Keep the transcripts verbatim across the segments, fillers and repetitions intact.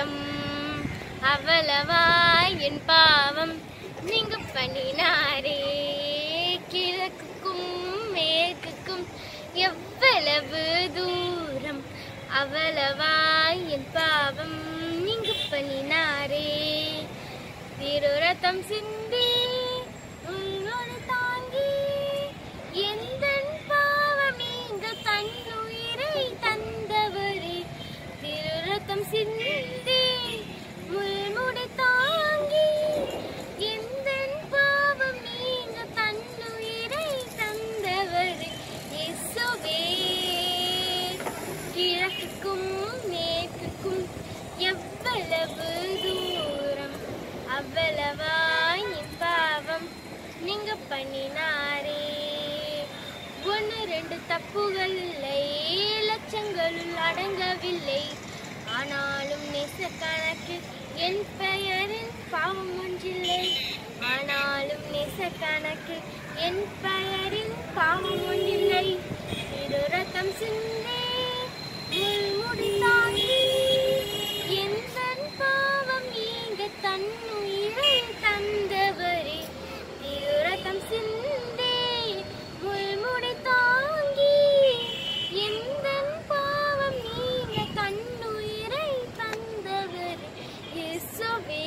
தூரம் அவ்வளவாய் என் பாவம் நீங்க பண்ணினாரே. கிழக்குக்கும் மேற்குக்கும் எவ்வளவு தூரம் அவ்வளவாய் என் பாவம் நீங்க பண்ணினாரே. திருரத்தம் சிந்தி உன்னோடு தாங்கி எந்த பாவம் நீங்க தன்னுயிரை தந்தவரே. திருரத்தம் சிந்தி முள்முடி தாங்கி எந்த பாவம் நீங்க தன்னுயிரை தந்தவரே. இயேசுவே கிழக்குக்கும் மேற்குக்கும் எவ்வளவு தூரம் அவ்வளவாய் என் பாவம் நீங்க பண்ணினாரே. ஒன்று ரெண்டு தப்புகள் இல்லை, லட்சங்களுள் அடங்கவில்லை. ஆனாலும் நேச கணக்கில் என் பெயரின் பாவம் ஒன்றில்லை. ஆனாலும் நேச கணக்கில் என் பெயரின் பாவம் ஒன்றில்லை. திரு ரத்தம் சிந்தி முள்முடி தாங்கி எந்த பாவம் நீங்க தன்னுயிரை தந்தவரே. திரு ரத்தம் சிந்தி முள்முடி தாங்கி எந்த பாவம் நீங்க தன்னுயிரை தந்தவரே. இயேசுவே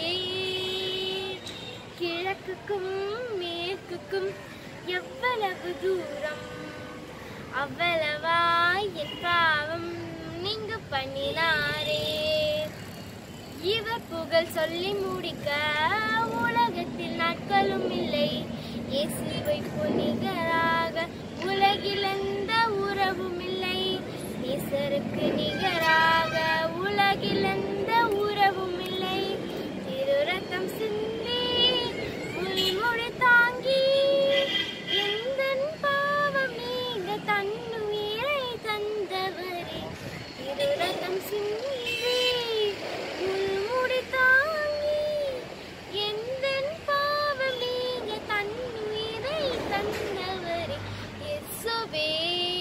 கிழக்குக்கும் மேற்குக்கும் எவ்வளவு தூரம் அவ்வளவாய் என் பாவம் நீங்க பண்ணினாரே. இவர் புகழ் சொல்லி முடிக்க உலகத்தில் நாட்களும் இல்லை. இயேசுவை போல் நிகராக உலகில் எந்த உறவும் இல்லை. நேசருக்கு நிகராக உலகில் எந்த உறவும் இல்லை. திரு ரத்தம் சிந்தி முள்முடி தாங்கி எந்த பாவம் நீங்க தன்னுயிரை தந்தவரே. திரு ரத்தம் சிந்தி முள்முடி தாங்கி எந்த பாவம் நீங்க தன்னுயிரை தந்தவரே. இயேசுவே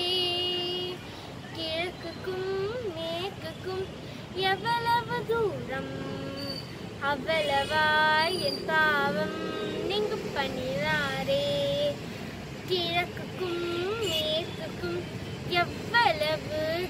கிழக்குக்கும் மேற்குக்கும் எவ்வளவு தூரம் அவ்வளவாய் என் பாவம் நீங்க பண்ணினாரே. கிழக்குக்கும் மேற்குக்கும் எவ்வளவு